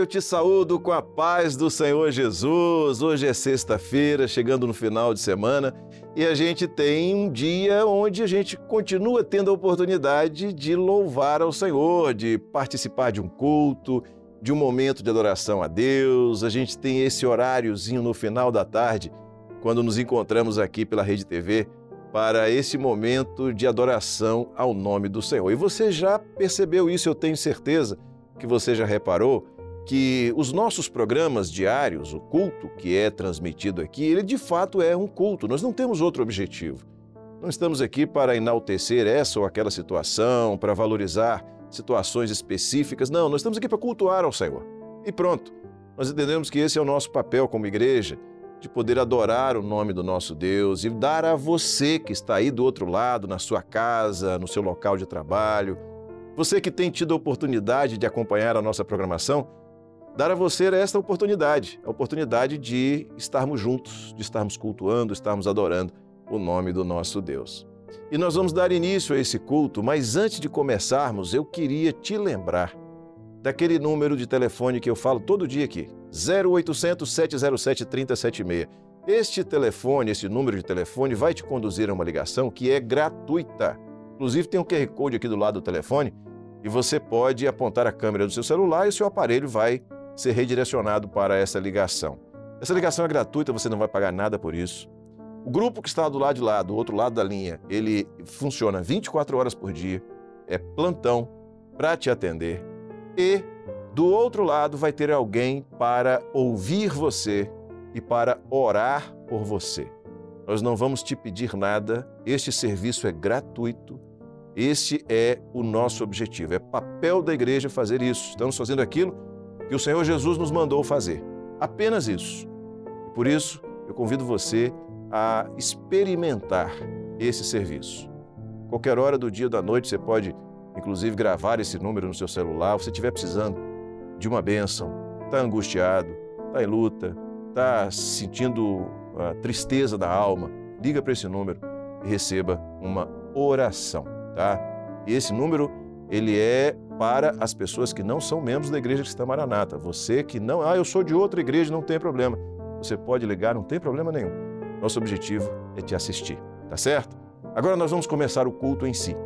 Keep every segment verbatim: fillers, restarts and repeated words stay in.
eu te saúdo com a paz do Senhor Jesus. Hoje é sexta-feira, chegando no final de semana, e a gente tem um dia onde a gente continua tendo a oportunidade de louvar ao Senhor, de participar de um culto, de um momento de adoração a Deus. A gente tem esse horáriozinho no final da tarde, quando nos encontramos aqui pela Rede T V, para esse momento de adoração ao nome do Senhor. E você já percebeu isso, eu tenho certeza que você já reparou, que os nossos programas diários, o culto que é transmitido aqui, ele de fato é um culto, nós não temos outro objetivo. Não estamos aqui para enaltecer essa ou aquela situação, para valorizar situações específicas, não, nós estamos aqui para cultuar ao Senhor. E pronto, nós entendemos que esse é o nosso papel como igreja, de poder adorar o nome do nosso Deus e dar a você que está aí do outro lado, na sua casa, no seu local de trabalho, você que tem tido a oportunidade de acompanhar a nossa programação, dar a você esta oportunidade, a oportunidade de estarmos juntos, de estarmos cultuando, estarmos adorando o nome do nosso Deus. E nós vamos dar início a esse culto, mas antes de começarmos, eu queria te lembrar daquele número de telefone que eu falo todo dia aqui, zero oitocentos, sete zero sete, três zero sete seis. Este telefone, esse número de telefone vai te conduzir a uma ligação que é gratuita. Inclusive tem um Q R Code aqui do lado do telefone e você pode apontar a câmera do seu celular e o seu aparelho vai ser redirecionado para essa ligação. Essa ligação é gratuita, você não vai pagar nada por isso. O grupo que está do lado de lá, do outro lado da linha, ele funciona vinte e quatro horas por dia, é plantão para te atender e do outro lado vai ter alguém para ouvir você e para orar por você. Nós não vamos te pedir nada, este serviço é gratuito. Este é o nosso objetivo, é papel da igreja fazer isso. Estamos fazendo aquilo que o Senhor Jesus nos mandou fazer, apenas isso. Por isso, eu convido você a experimentar esse serviço. Qualquer hora do dia ou da noite, você pode, inclusive, gravar esse número no seu celular. Se você estiver precisando de uma bênção, está angustiado, está em luta, está sentindo a tristeza da alma, liga para esse número e receba uma oração. Tá? E esse número, ele é para as pessoas que não são membros da Igreja Cristã Maranata. Você que não, ah, eu sou de outra igreja, não tem problema. Você pode ligar, não tem problema nenhum. Nosso objetivo é te assistir, tá certo? Agora nós vamos começar o culto em si.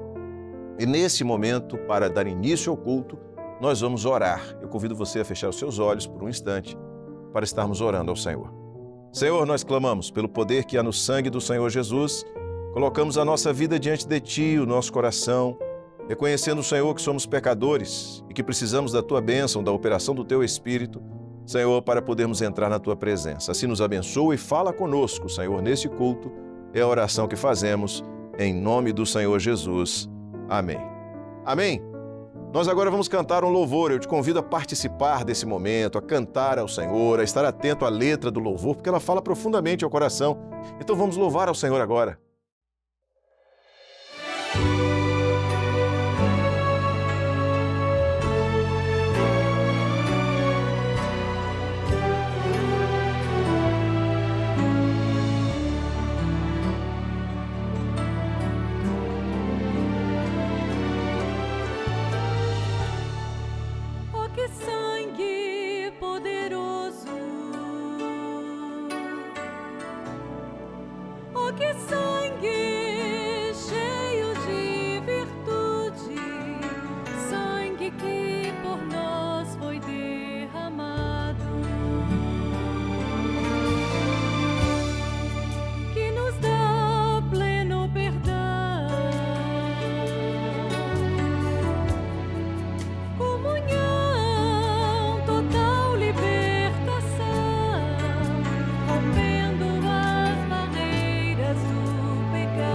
E nesse momento, para dar início ao culto, nós vamos orar. Eu convido você a fechar os seus olhos por um instante para estarmos orando ao Senhor. Senhor, nós clamamos pelo poder que há no sangue do Senhor Jesus. Colocamos a nossa vida diante de Ti, o nosso coração, reconhecendo, Senhor, que somos pecadores e que precisamos da Tua bênção, da operação do Teu Espírito, Senhor, para podermos entrar na Tua presença. Assim nos abençoa e fala conosco, Senhor, nesse culto. É a oração que fazemos em nome do Senhor Jesus. Amém. Amém. Nós agora vamos cantar um louvor. Eu te convido a participar desse momento, a cantar ao Senhor, a estar atento à letra do louvor, porque ela fala profundamente ao coração. Então vamos louvar ao Senhor agora. Rompendo as barreiras do pecado.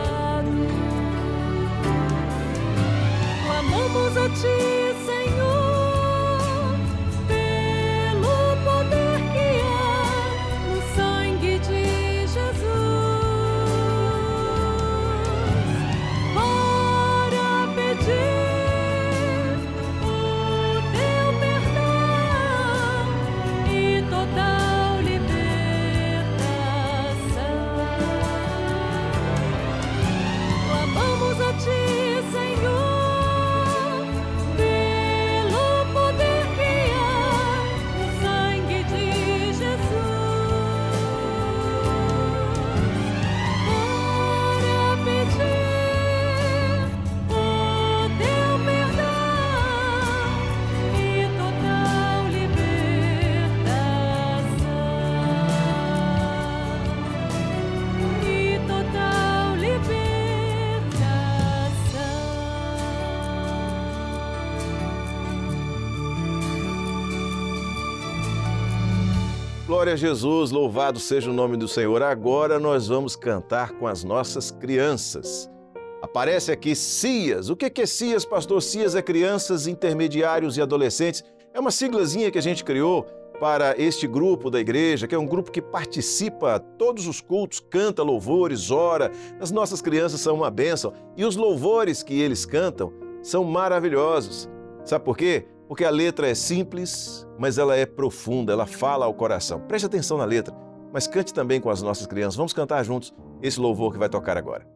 Glória a Jesus, louvado seja o nome do Senhor. Agora nós vamos cantar com as nossas crianças. Aparece aqui CIAS. O que é CIAS, pastor? CIAS é Crianças, Intermediários e Adolescentes. É uma siglazinha que a gente criou para este grupo da igreja, que é um grupo que participa todos os cultos, canta louvores, ora. As nossas crianças são uma bênção e os louvores que eles cantam são maravilhosos. Sabe por quê? Porque a letra é simples, mas ela é profunda, ela fala ao coração. Preste atenção na letra, mas cante também com as nossas crianças. Vamos cantar juntos esse louvor que vai tocar agora.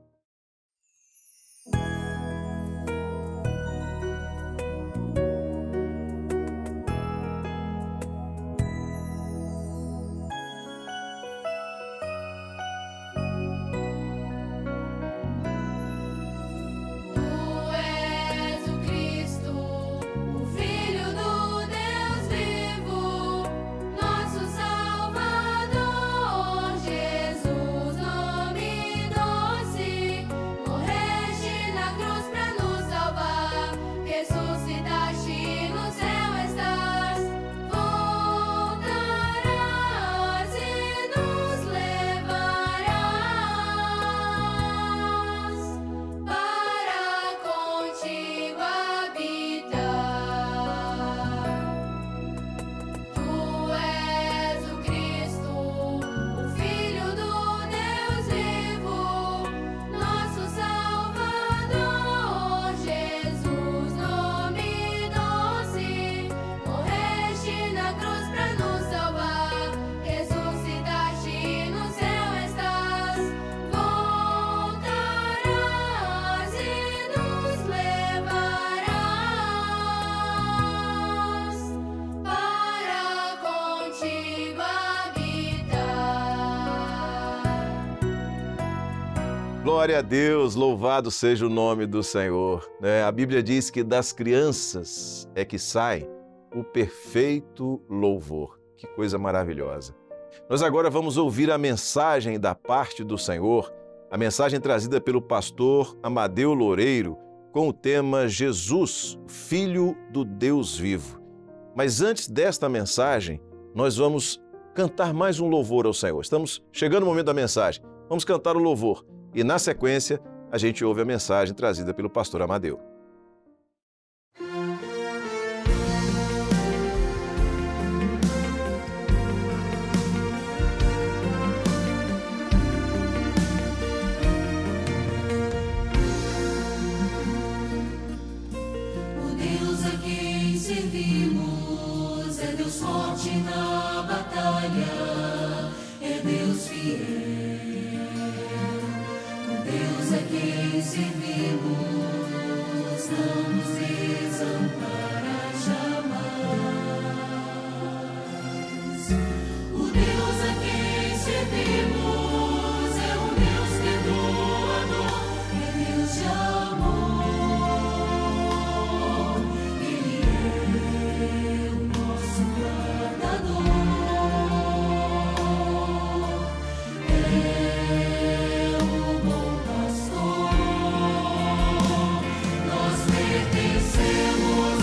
Glória a Deus, louvado seja o nome do Senhor. É, a Bíblia diz que das crianças é que sai o perfeito louvor. Que coisa maravilhosa. Nós agora vamos ouvir a mensagem da parte do Senhor, a mensagem trazida pelo pastor Amadeu Loureiro, com o tema Jesus, Filho do Deus Vivo. Mas antes desta mensagem, nós vamos cantar mais um louvor ao Senhor. Estamos chegando no momento da mensagem. Vamos cantar o louvor. E, na sequência, a gente ouve a mensagem trazida pelo pastor Amadeu. O Deus a quem servimos é Deus forte na batalha, é Deus fiel. Deus a quem servimos não nos desampara jamais. O Deus a quem servimos é um Deus perdoador, é Deus de amor. Ele é o nosso guardador. Pertencemos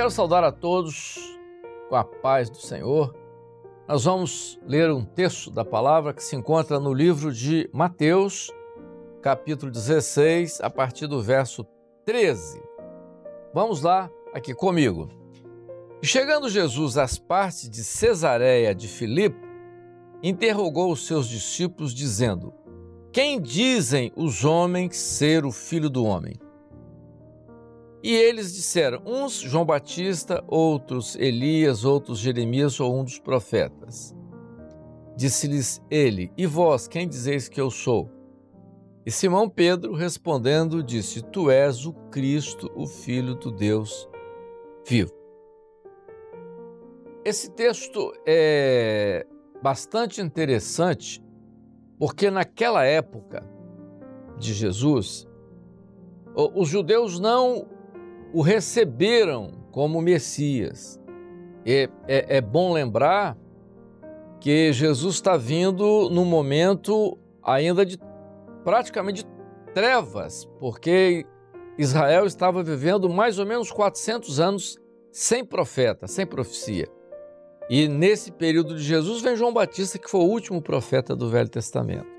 Quero saudar a todos com a paz do Senhor. Nós vamos ler um texto da palavra que se encontra no livro de Mateus, capítulo dezesseis, a partir do verso treze. Vamos lá, aqui comigo. Chegando Jesus às partes de Cesareia de Filipe, interrogou os seus discípulos, dizendo: Quem dizem os homens ser o Filho do Homem? E eles disseram, uns João Batista, outros Elias, outros Jeremias ou um dos profetas. Disse-lhes ele: E vós, quem dizeis que eu sou? E Simão Pedro, respondendo, disse: Tu és o Cristo, o Filho do Deus vivo. Esse texto é bastante interessante, porque naquela época de Jesus, os judeus não o receberam como Messias. É, é, é bom lembrar que Jesus está vindo num momento ainda de praticamente de trevas, porque Israel estava vivendo mais ou menos quatrocentos anos sem profeta, sem profecia. E nesse período de Jesus vem João Batista, que foi o último profeta do Velho Testamento.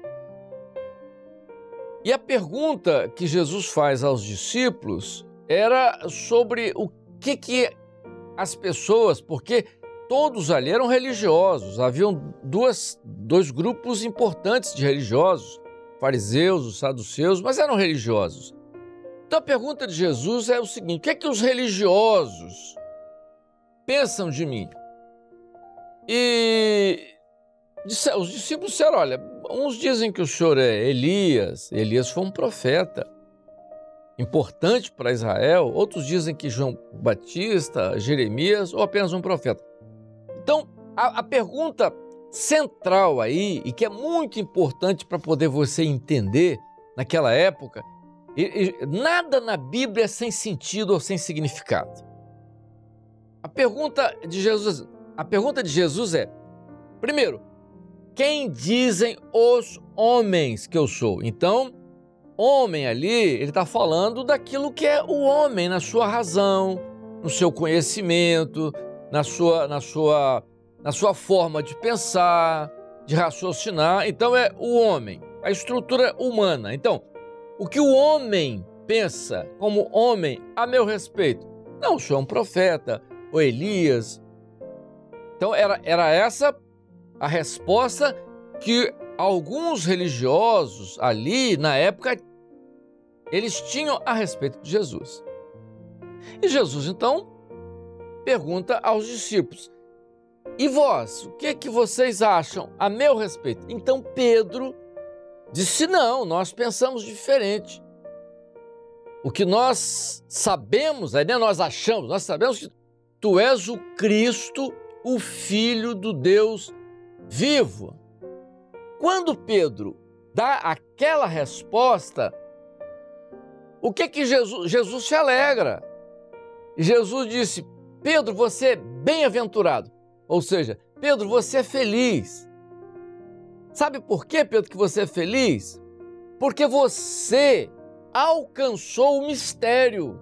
E a pergunta que Jesus faz aos discípulos era sobre o que, que as pessoas, porque todos ali eram religiosos, haviam duas, dois grupos importantes de religiosos, fariseus, os saduceus, mas eram religiosos. Então a pergunta de Jesus é o seguinte: o que é que os religiosos pensam de mim? E os discípulos disseram: olha, uns dizem que o senhor é Elias, Elias foi um profeta importante para Israel, outros dizem que João Batista, Jeremias ou apenas um profeta. Então, a, a pergunta central aí, e que é muito importante para poder você entender naquela época, e, e, nada na Bíblia é sem sentido ou sem significado. A pergunta de Jesus, a pergunta de Jesus é, primeiro, quem dizem os homens que eu sou? Então, homem ali, ele está falando daquilo que é o homem na sua razão, no seu conhecimento, na sua, na sua, na sua forma de pensar, de raciocinar. Então é o homem, a estrutura humana. Então, o que o homem pensa como homem a meu respeito? Não, o senhor é um profeta, ou Elias. Então era, era essa a resposta que alguns religiosos ali na época eles tinham a respeito de Jesus. E Jesus, então, pergunta aos discípulos: e vós, o que é que vocês acham a meu respeito? Então Pedro disse: não, nós pensamos diferente. O que nós sabemos, aí, né, nós achamos, nós sabemos que tu és o Cristo, o Filho do Deus vivo. Quando Pedro dá aquela resposta, o que que Jesus, Jesus se alegra? Jesus disse: Pedro, você é bem-aventurado. Ou seja, Pedro, você é feliz. Sabe por quê, Pedro, que você é feliz? Porque você alcançou o mistério.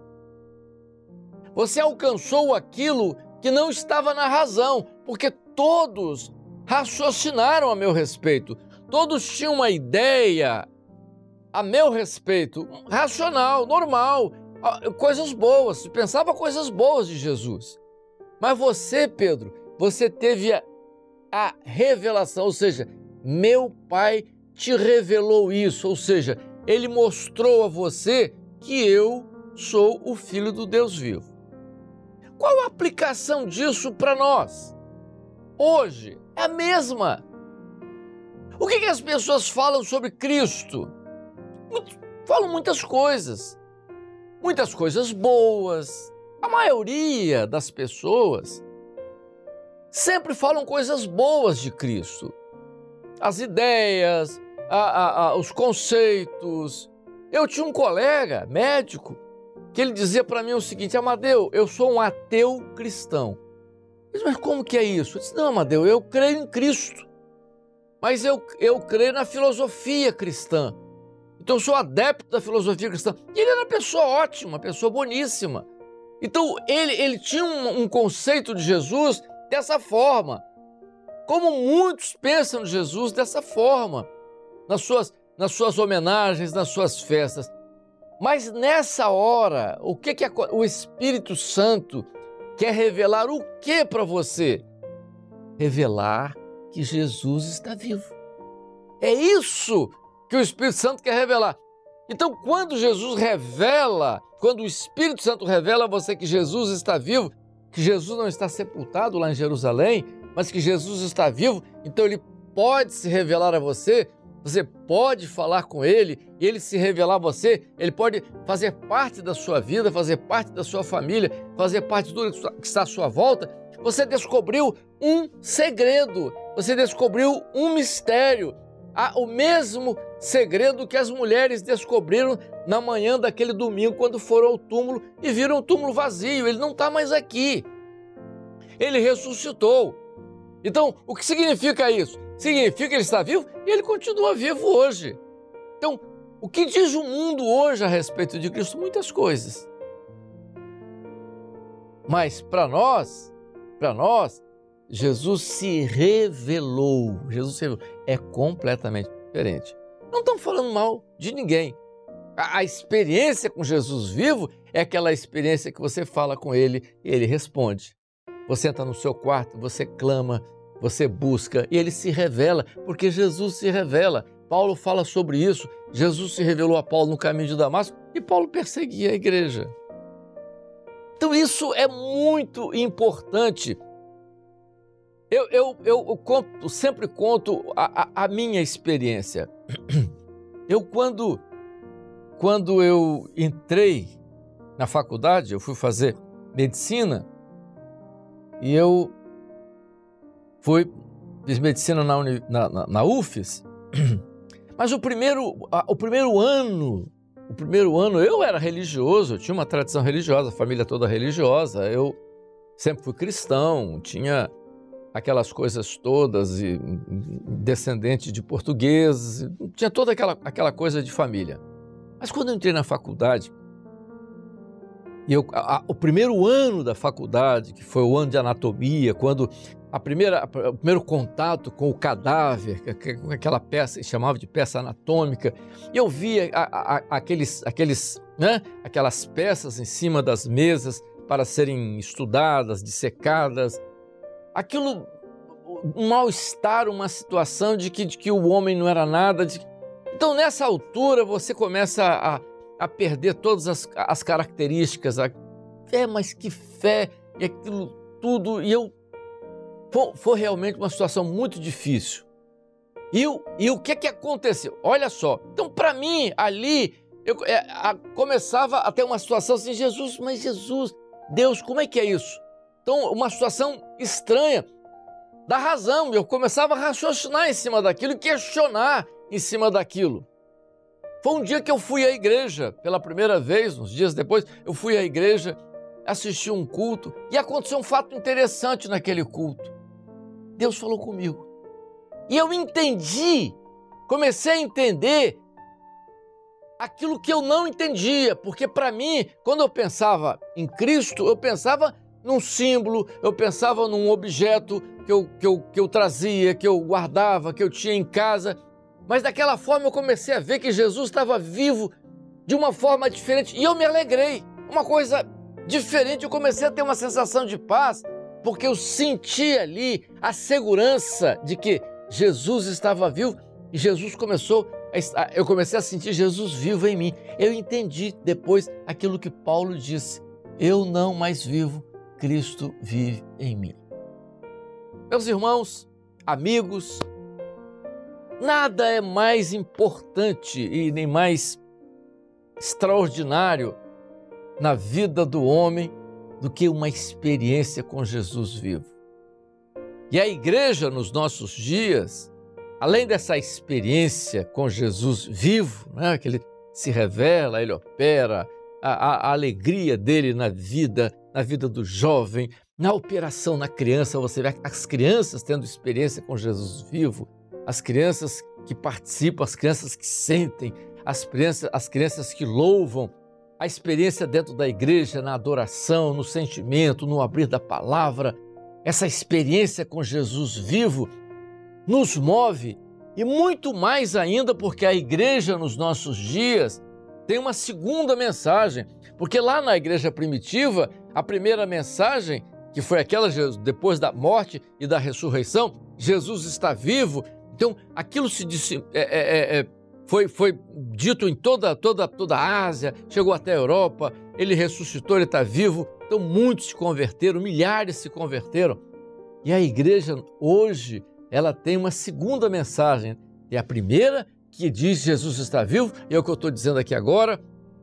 Você alcançou aquilo que não estava na razão, porque todos raciocinaram a meu respeito. Todos tinham uma ideia a meu respeito, racional, normal, coisas boas, se pensava coisas boas de Jesus. Mas você, Pedro, você teve a, a revelação, ou seja, meu Pai te revelou isso, ou seja, Ele mostrou a você que eu sou o Filho do Deus vivo. Qual a aplicação disso para nós? Hoje é a mesma. O que, que as pessoas falam sobre Cristo? Falam muitas coisas, muitas coisas boas. A maioria das pessoas sempre falam coisas boas de Cristo. As ideias, a, a, a, os conceitos. Eu tinha um colega médico que ele dizia para mim o seguinte: Amadeu, eu sou um ateu cristão. Eu disse: mas como que é isso? Eu disse: não, Amadeu, eu creio em Cristo, mas eu, eu creio na filosofia cristã. Então eu sou adepto da filosofia cristã. E ele era uma pessoa ótima, uma pessoa boníssima. Então, ele, ele tinha um, um conceito de Jesus dessa forma. Como muitos pensam de Jesus dessa forma, nas suas, nas suas homenagens, nas suas festas. Mas nessa hora, o que, que a, o Espírito Santo quer revelar o que para você? Revelar que Jesus está vivo. É isso que o Espírito Santo quer revelar. Então, quando Jesus revela, quando o Espírito Santo revela a você que Jesus está vivo, que Jesus não está sepultado lá em Jerusalém, mas que Jesus está vivo, então ele pode se revelar a você, você pode falar com ele, e ele se revelar a você, ele pode fazer parte da sua vida, fazer parte da sua família, fazer parte de tudo que está à sua volta. Você descobriu um segredo, você descobriu um mistério, o mesmo segredo que as mulheres descobriram na manhã daquele domingo, quando foram ao túmulo e viram o túmulo vazio. Ele não está mais aqui. Ele ressuscitou. Então, o que significa isso? Significa que ele está vivo e ele continua vivo hoje. Então, o que diz o mundo hoje a respeito de Cristo? Muitas coisas. Mas para nós, para nós, Jesus se revelou. Jesus se revelou. É completamente diferente. Não estamos falando mal de ninguém. A, a experiência com Jesus vivo é aquela experiência que você fala com ele e ele responde. Você entra no seu quarto, você clama, você busca e ele se revela, porque Jesus se revela. Paulo fala sobre isso. Jesus se revelou a Paulo no caminho de Damasco e Paulo perseguia a igreja. Então isso é muito importante. Eu, eu, eu, eu conto, sempre conto a, a, a minha experiência. Eu, quando, quando eu entrei na faculdade, eu fui fazer medicina e eu fui, fiz medicina na, uni, na, na, na U F E S, mas o primeiro, a, o primeiro ano, o primeiro ano eu era religioso, eu tinha uma tradição religiosa, a família toda religiosa, eu sempre fui cristão, tinha aquelas coisas todas, e descendente de portugueses, tinha toda aquela, aquela coisa de família. Mas quando eu entrei na faculdade, e eu, a, a, o primeiro ano da faculdade, que foi o ano de anatomia, quando a primeira, a, o primeiro contato com o cadáver, com aquela peça, chamava de peça anatômica, e eu via a, a, aqueles, aqueles, né, aquelas peças em cima das mesas para serem estudadas, dissecadas. Aquilo, um mal-estar, uma situação de que, de que o homem não era nada. De... Então, nessa altura, você começa a, a perder todas as, as características. A fé, mas que fé, e aquilo tudo. E eu... Foi, foi realmente uma situação muito difícil. E, e o que que aconteceu? Olha só. Então, para mim, ali, eu é, a, começava a ter uma situação assim, Jesus, mas Jesus, Deus, como é que é isso? Então, uma situação estranha, da razão, eu começava a raciocinar em cima daquilo e questionar em cima daquilo. Foi um dia que eu fui à igreja, pela primeira vez, uns dias depois, eu fui à igreja, assisti um culto e aconteceu um fato interessante naquele culto. Deus falou comigo. E eu entendi, comecei a entender aquilo que eu não entendia, porque para mim, quando eu pensava em Cristo, eu pensava num símbolo, eu pensava num objeto que eu, que, eu, que eu trazia, que eu guardava, que eu tinha em casa. Mas daquela forma eu comecei a ver que Jesus estava vivo de uma forma diferente. E eu me alegrei. Uma coisa diferente, eu comecei a ter uma sensação de paz, porque eu senti ali a segurança de que Jesus estava vivo. E Jesus começou, a, eu comecei a sentir Jesus vivo em mim. Eu entendi depois aquilo que Paulo disse. Eu não mais vivo, Cristo vive em mim. Meus irmãos, amigos, nada é mais importante e nem mais extraordinário na vida do homem do que uma experiência com Jesus vivo. E a igreja nos nossos dias, além dessa experiência com Jesus vivo, né, que ele se revela, ele opera, a, a, a alegria dele na vida, na vida do jovem, na operação na criança, você vê as crianças tendo experiência com Jesus vivo, as crianças que participam, as crianças que sentem, as crianças, as crianças que louvam. a experiência dentro da igreja, na adoração, no sentimento, no abrir da palavra, essa experiência com Jesus vivo nos move, e muito mais ainda porque a igreja nos nossos dias tem uma segunda mensagem, porque lá na igreja primitiva, a primeira mensagem, que foi aquela depois da morte e da ressurreição, Jesus está vivo. Então aquilo se disse, é, é, é, foi, foi dito em toda, toda, toda a Ásia, chegou até a Europa, ele ressuscitou, ele está vivo. Então muitos se converteram, milhares se converteram. E a igreja hoje, ela tem uma segunda mensagem. É a primeira, que diz Jesus está vivo, e é o que eu estou dizendo aqui agora.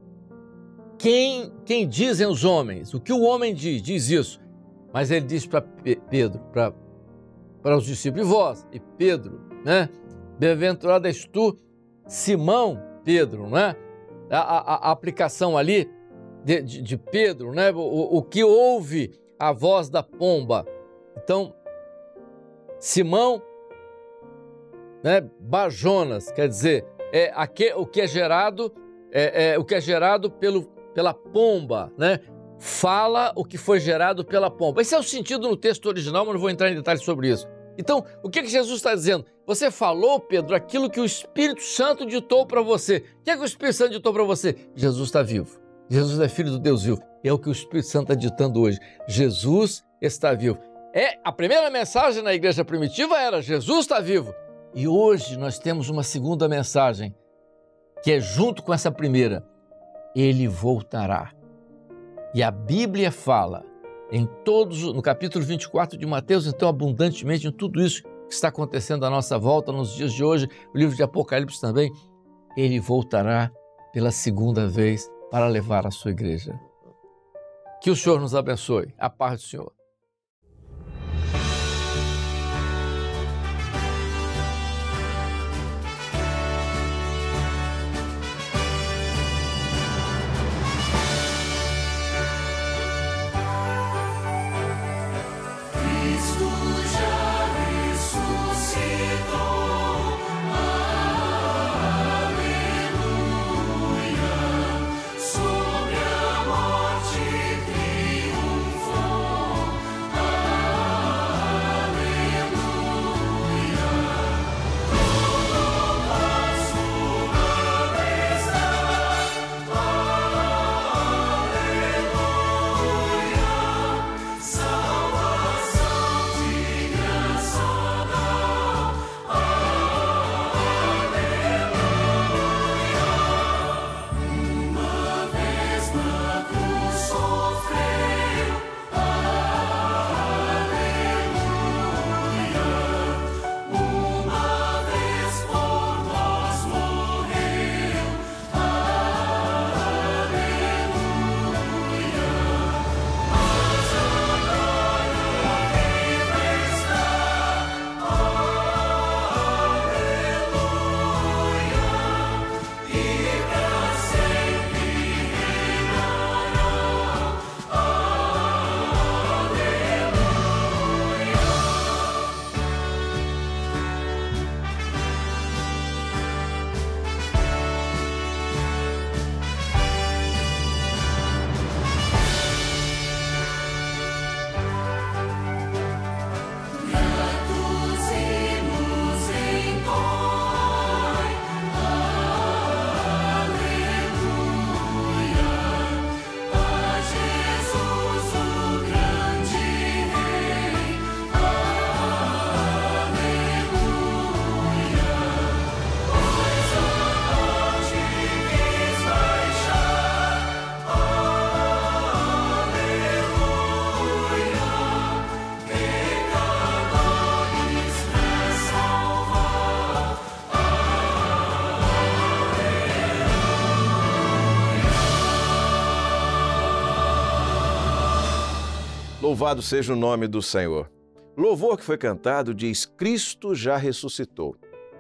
Quem, quem dizem os homens? O que o homem diz? Diz isso. Mas ele diz para Pedro, para, para os discípulos, e vós, e Pedro, né? Bem-aventurado és tu, Simão, Pedro, né? A, a, a aplicação ali de, de, de Pedro, né? O, o que ouve a voz da pomba. Então, Simão, né? Bajonas, quer dizer, é aquele, o que é gerado, é, é o que é gerado pelo, pela pomba, né? Fala o que foi gerado pela pomba. Esse é o sentido no texto original, mas não vou entrar em detalhes sobre isso. Então, o que, que Jesus está dizendo? Você falou, Pedro, aquilo que o Espírito Santo ditou para você. O que é que o Espírito Santo ditou para você? Jesus está vivo. Jesus é filho do Deus vivo. É o que o Espírito Santo está ditando hoje. Jesus está vivo. É, a primeira mensagem na igreja primitiva era Jesus está vivo. E hoje nós temos uma segunda mensagem, que é junto com essa primeira. Ele voltará. E a Bíblia fala, em todos, no capítulo vinte e quatro de Mateus, então abundantemente em tudo isso que está acontecendo à nossa volta nos dias de hoje, o livro de Apocalipse também, ele voltará pela segunda vez para levar a sua igreja. Que o Senhor nos abençoe. A paz do Senhor. Louvado seja o nome do Senhor. Louvor que foi cantado diz: Cristo já ressuscitou.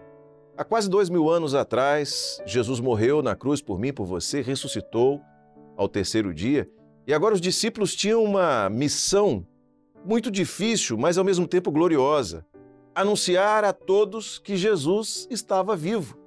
Há quase dois mil anos atrás, Jesus morreu na cruz por mim, por você, ressuscitou ao terceiro dia. E agora os discípulos tinham uma missão muito difícil, mas ao mesmo tempo gloriosa: anunciar a todos que Jesus estava vivo.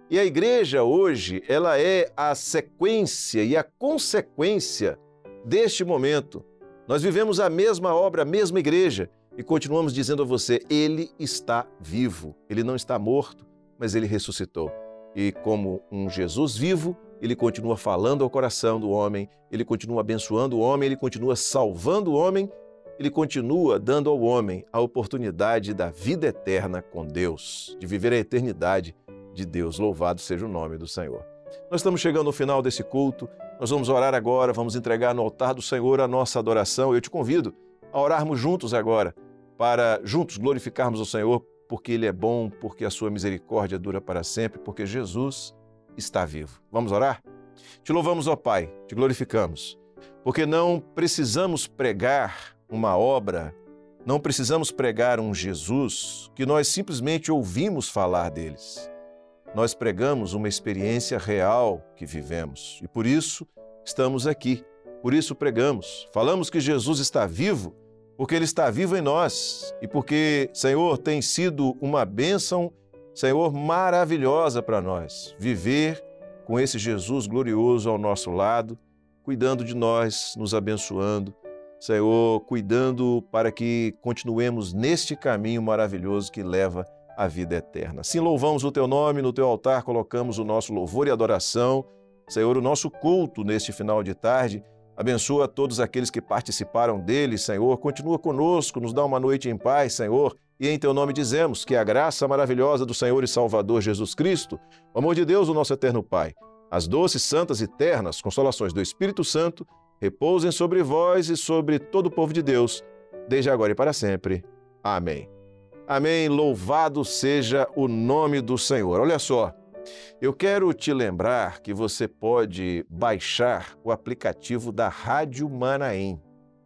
E a igreja hoje, ela é a sequência e a consequência deste momento. Nós vivemos a mesma obra, a mesma igreja e continuamos dizendo a você, ele está vivo, ele não está morto, mas ele ressuscitou. E como um Jesus vivo, ele continua falando ao coração do homem, ele continua abençoando o homem, ele continua salvando o homem, ele continua dando ao homem a oportunidade da vida eterna com Deus, de viver a eternidade de Deus. Louvado seja o nome do Senhor. Nós estamos chegando ao final desse culto, nós vamos orar agora, vamos entregar no altar do Senhor a nossa adoração. Eu te convido a orarmos juntos agora, para juntos glorificarmos o Senhor, porque Ele é bom, porque a sua misericórdia dura para sempre, porque Jesus está vivo. Vamos orar? Te louvamos, ó Pai, te glorificamos, porque não precisamos pregar uma obra, não precisamos pregar um Jesus que nós simplesmente ouvimos falar deles. Nós pregamos uma experiência real que vivemos e por isso estamos aqui, por isso pregamos. Falamos que Jesus está vivo porque Ele está vivo em nós e porque, Senhor, tem sido uma bênção, Senhor, maravilhosa para nós, viver com esse Jesus glorioso ao nosso lado, cuidando de nós, nos abençoando, Senhor, cuidando para que continuemos neste caminho maravilhoso que leva à vida eterna. Assim louvamos o Teu nome, no Teu altar colocamos o nosso louvor e adoração, Senhor, o nosso culto neste final de tarde. Abençoa todos aqueles que participaram dele, Senhor. Continua conosco, nos dá uma noite em paz, Senhor. E em Teu nome dizemos que a graça maravilhosa do Senhor e Salvador Jesus Cristo, o amor de Deus, o nosso eterno Pai, as doces, santas e ternas consolações do Espírito Santo repousem sobre vós e sobre todo o povo de Deus, desde agora e para sempre. Amém. Amém. Louvado seja o nome do Senhor. Olha só. Eu quero te lembrar que você pode baixar o aplicativo da Rádio Manaim.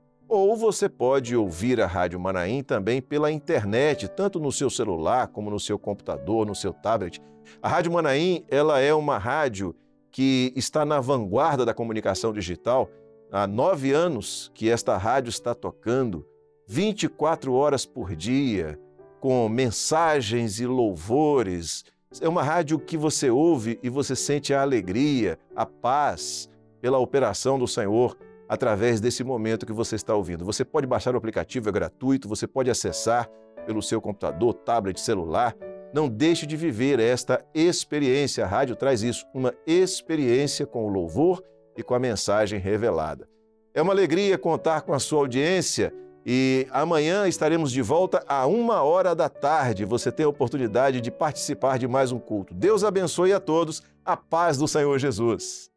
Ou você pode ouvir a Rádio Manaim também pela internet, tanto no seu celular como no seu computador, no seu tablet. A Rádio Manaim, ela é uma rádio que está na vanguarda da comunicação digital. Há nove anos que esta rádio está tocando, vinte e quatro horas por dia, com mensagens e louvores. É uma rádio que você ouve e você sente a alegria, a paz pela operação do Senhor através desse momento que você está ouvindo. Você pode baixar o aplicativo, é gratuito, você pode acessar pelo seu computador, tablet, celular. Não deixe de viver esta experiência. A rádio traz isso, uma experiência com o louvor e com a mensagem revelada. É uma alegria contar com a sua audiência. E amanhã estaremos de volta a uma hora da tarde. Você tem a oportunidade de participar de mais um culto. Deus abençoe a todos. A paz do Senhor Jesus.